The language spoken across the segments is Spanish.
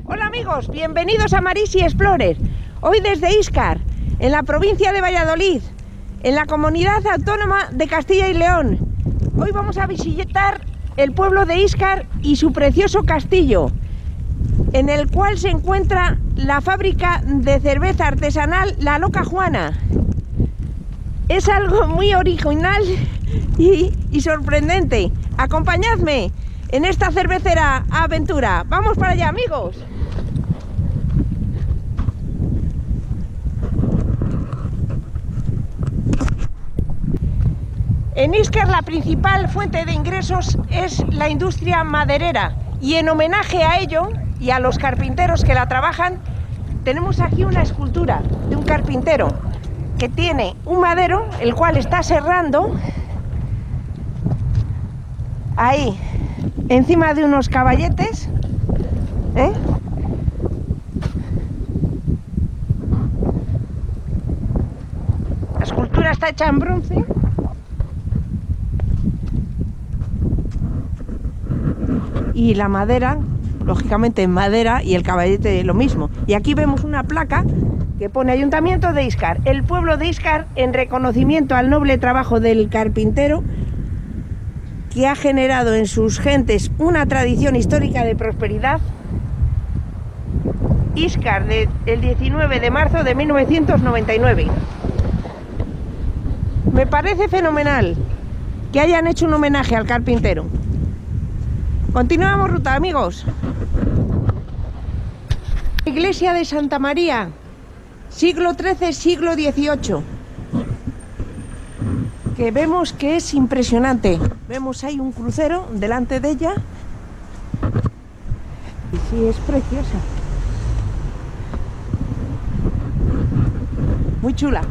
Hola amigos, bienvenidos a Marisi Explorer. Hoy desde Íscar, en la provincia de Valladolid, en la comunidad autónoma de Castilla y León. Hoy vamos a visitar el pueblo de Íscar y su precioso castillo, en el cual se encuentra la fábrica de cerveza artesanal La Loca Juana. Es algo muy original y sorprendente. Acompañadme en esta cervecera aventura. ¡Vamos para allá, amigos! En Íscar la principal fuente de ingresos es la industria maderera, y en homenaje a ello y a los carpinteros que la trabajan, tenemos aquí una escultura de un carpintero que tiene un madero, el cual está serrando ahí, encima de unos caballetes, La escultura está hecha en bronce. Y la madera, lógicamente en madera, y el caballete lo mismo. Y aquí vemos una placa que pone Ayuntamiento de Íscar, el pueblo de Íscar, en reconocimiento al noble trabajo del carpintero, que ha generado en sus gentes una tradición histórica de prosperidad. Íscar, del 19 de marzo de 1999. Me parece fenomenal que hayan hecho un homenaje al carpintero. Continuamos ruta, amigos. Iglesia de Santa María, siglo XIII, siglo XVIII, que vemos que es impresionante. Vemos ahí un crucero delante de ella. Y sí, es preciosa. Muy chula.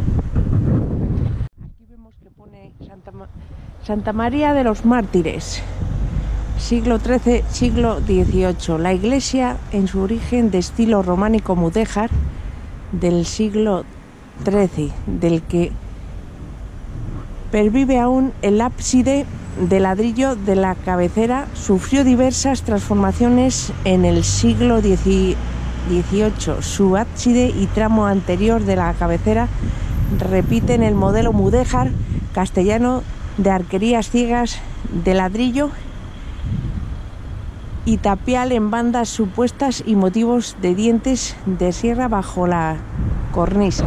Aquí vemos que pone Santa María de los Mártires, siglo XIII, siglo XVIII. La iglesia en su origen de estilo románico mudéjar del siglo XIII, del que pervive aún el ábside de ladrillo de la cabecera. Sufrió diversas transformaciones en el siglo XVIII. Su ábside y tramo anterior de la cabecera repiten el modelo mudéjar castellano de arquerías ciegas de ladrillo y tapial en bandas supuestas y motivos de dientes de sierra bajo la cornisa.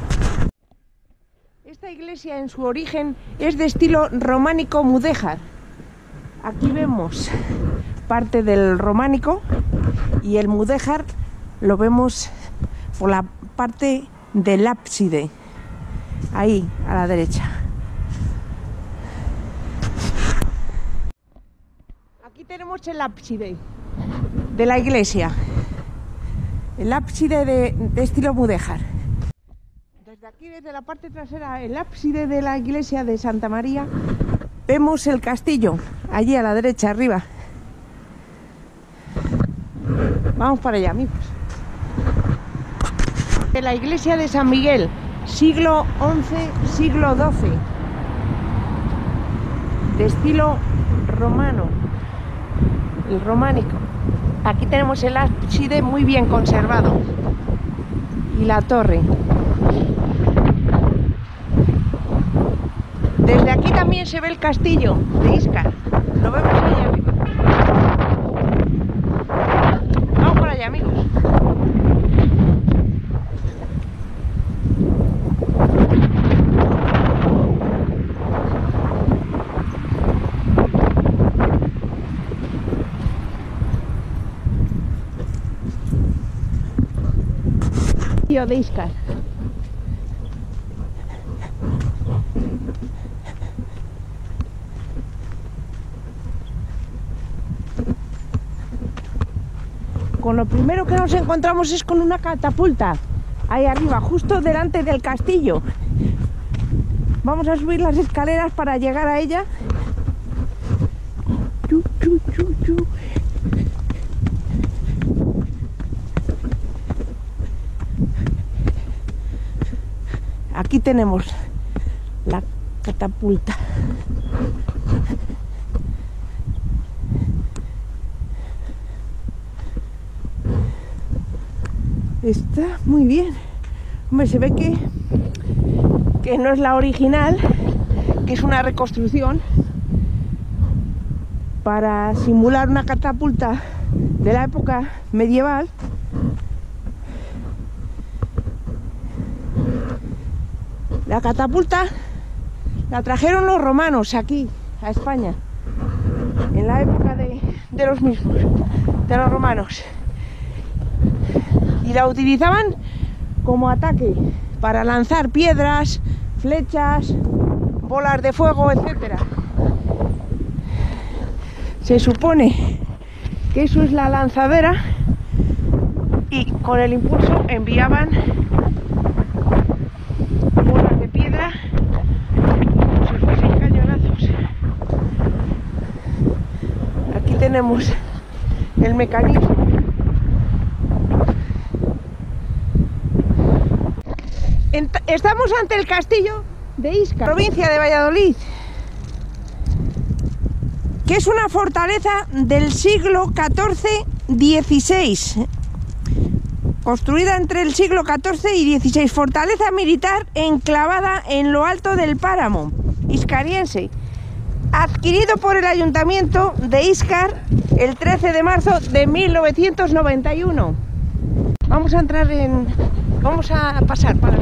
Esta iglesia en su origen es de estilo románico mudéjar. Aquí vemos parte del románico, y el mudéjar lo vemos por la parte del ábside, ahí a la derecha. Aquí tenemos el ábside de la iglesia, el ábside de estilo mudéjar. Desde aquí, desde la parte trasera, el ábside de la iglesia de Santa María, vemos el castillo, allí a la derecha, arriba. Vamos para allá, amigos. De la iglesia de San Miguel, siglo XI, siglo XII, de estilo romano, el románico. Aquí tenemos el ábside muy bien conservado y la torre. Desde aquí también se ve el castillo de Íscar. Lo vemos allá arriba. Vamos por allá, amigos. De Íscar. Con lo primero que nos encontramos es con una catapulta ahí arriba, justo delante del castillo. Vamos a subir las escaleras para llegar a ella. Aquí tenemos la catapulta. Está muy bien. Hombre, se ve que no es la original, que es una reconstrucción para simular una catapulta de la época medieval. La catapulta la trajeron los romanos aquí, a España, en la época de los mismos, de los romanos. Y la utilizaban como ataque para lanzar piedras, flechas, bolas de fuego, etc. Se supone que eso es la lanzadera y con el impulso enviaban bolas de piedra como si fuesen cañonazos. Aquí tenemos el mecanismo. Estamos ante el castillo de Íscar, provincia de Valladolid, que es una fortaleza del siglo XIV-XVI, construida entre el siglo XIV y XVI, fortaleza militar enclavada en lo alto del páramo iscariense, adquirido por el ayuntamiento de Íscar el 13 de marzo de 1991. Vamos a entrar vamos a pasar para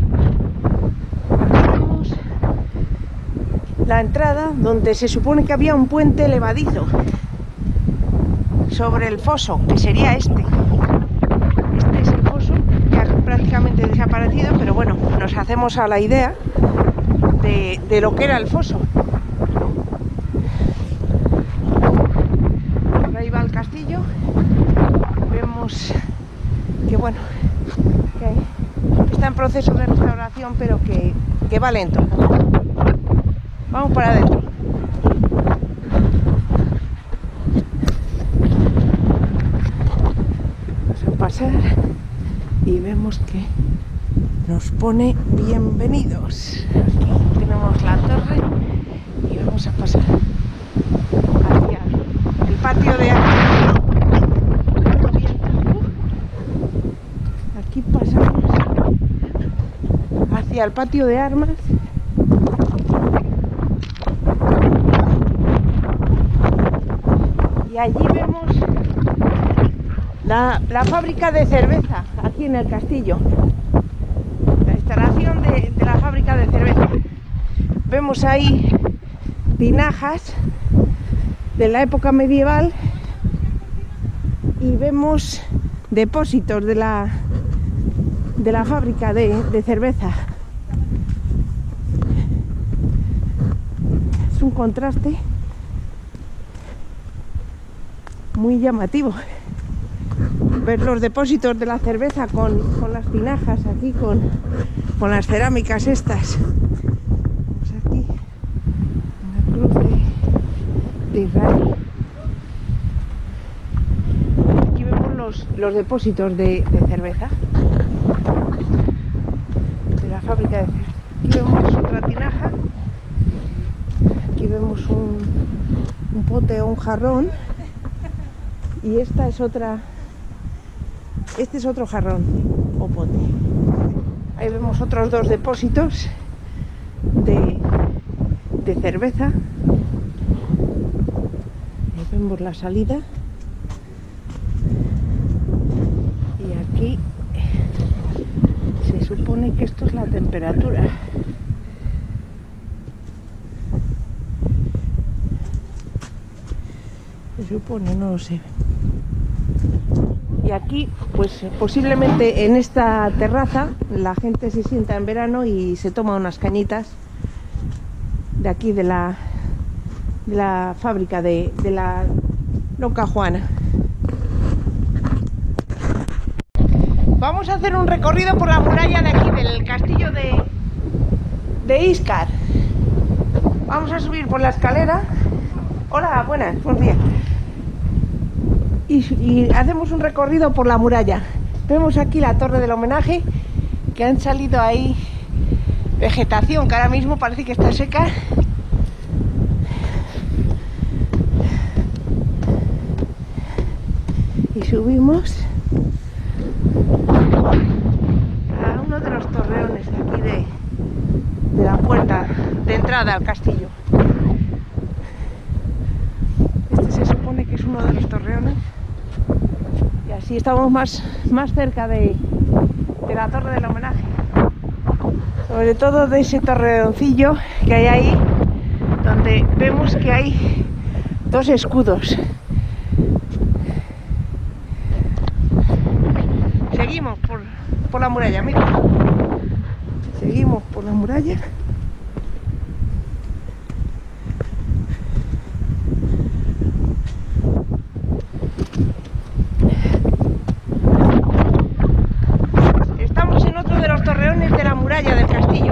la entrada, donde se supone que había un puente levadizo sobre el foso, que sería este. Este es el foso, que ha prácticamente desaparecido, pero bueno, nos hacemos a la idea de lo que era el foso. Por ahí va el castillo. Vemos que bueno, que está en proceso de restauración, pero que va lento. Vamos para adentro. Vamos a pasar y vemos que nos pone bienvenidos. Aquí tenemos la torre y vamos a pasar hacia el patio de armas. Aquí pasamos hacia el patio de armas. Y allí vemos la fábrica de cerveza, aquí en el castillo. La instalación de la fábrica de cerveza. Vemos ahí tinajas de la época medieval y vemos depósitos de la fábrica de cerveza. Es un contraste muy llamativo ver los depósitos de la cerveza con las tinajas aquí, con las cerámicas estas. Pues aquí en la cruz de Israel. Aquí vemos los depósitos de cerveza de la fábrica de cerveza. Aquí vemos otra tinaja. Aquí vemos un pote o un jarrón. Y esta es otra. Este es otro jarrón o pote. Ahí vemos otros dos depósitos de cerveza. Ahí vemos la salida. Y aquí se supone que esto es la temperatura. Se supone, no lo sé. Y aquí, pues posiblemente en esta terraza, la gente se sienta en verano y se toma unas cañitas de aquí de la fábrica de la Loca Juana. Vamos a hacer un recorrido por la muralla de aquí, del castillo de Íscar. Vamos a subir por la escalera. Hola, buenos días. Y hacemos un recorrido por la muralla. Vemos aquí la torre del homenaje, que han salido ahí vegetación que ahora mismo parece que está seca. Y subimos a uno de los torreones de aquí de la puerta de entrada al castillo. Este se supone que es uno de los torreones y así estamos más cerca de la torre del homenaje, sobre todo de ese torreoncillo que hay ahí, donde vemos que hay dos escudos. Seguimos por la muralla, amigos. Seguimos por la muralla. Estamos en otro de los torreones de la muralla del castillo.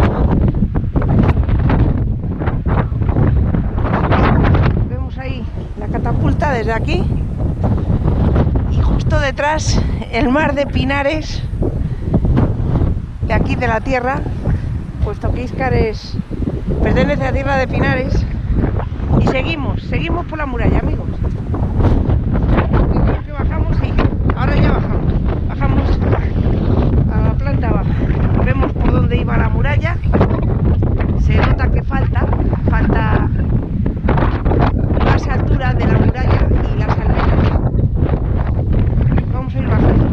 Vemos ahí la catapulta desde aquí. Y justo detrás el mar de pinares de aquí de la tierra, puesto que Íscar pertenece a tierra de pinares. Y seguimos por la muralla, amigos. Creo que bajamos, sí, ahora ya bajamos a la planta baja. Vemos por dónde iba la muralla. Se nota que falta más altura de la muralla y las almenas. Vamos a ir bajando.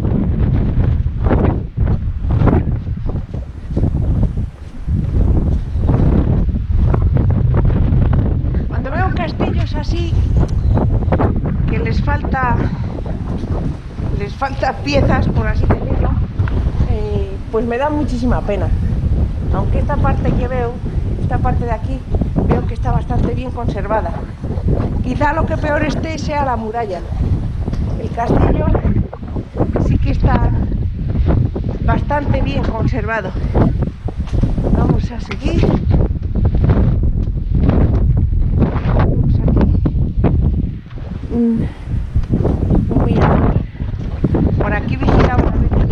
Cuando veo castillos así que les falta piezas, por así decirlo, pues me da muchísima pena. Aunque esta parte de aquí, veo que está bastante bien conservada. Quizá lo que peor esté sea la muralla. El castillo sí que está bastante bien conservado. Vamos a seguir. Vemos aquí un mirador. Por aquí visitamos a veces.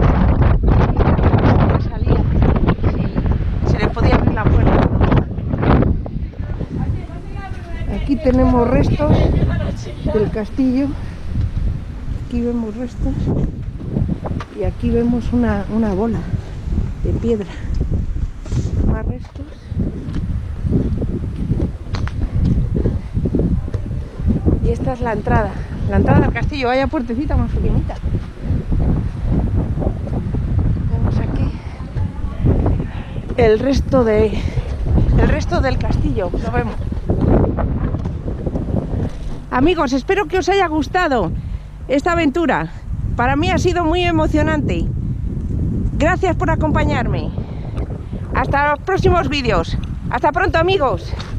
Salía si se le podía abrir la puerta. Aquí tenemos restos del castillo. Aquí vemos restos y aquí vemos una bola de piedra. Más restos. Y esta es la entrada al castillo. Vaya puertecita más pequeñita. Vemos aquí el resto del castillo. Lo vemos. Amigos, espero que os haya gustado esta aventura. Para mí ha sido muy emocionante. Gracias por acompañarme. Hasta los próximos vídeos. Hasta pronto, amigos.